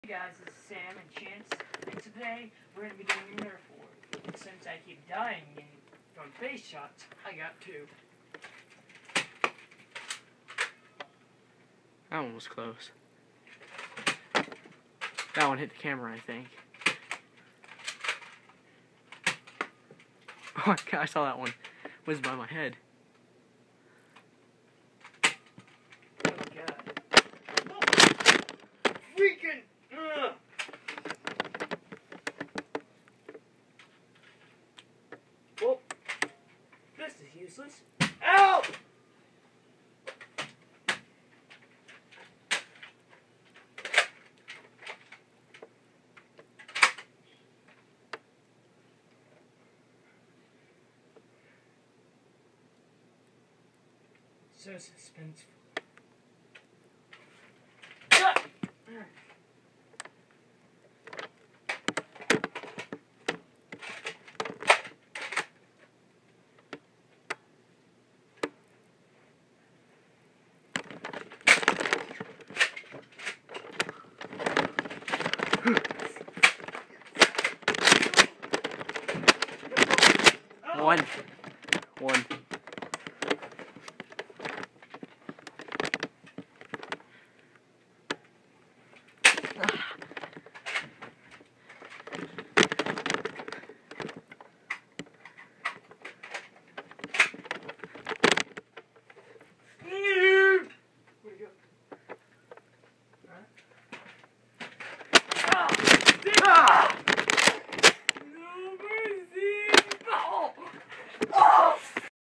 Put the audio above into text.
Hey guys, this is Sam and Chance, and today we're going to be doing a nerf war. And since I keep dying from face shots, I got two. That one was close. That one hit the camera, I think. Oh my god, I saw that one whiz by my head. Oh god. Freaking! Ugh. Well, this is useless. Ow! So suspenseful. One.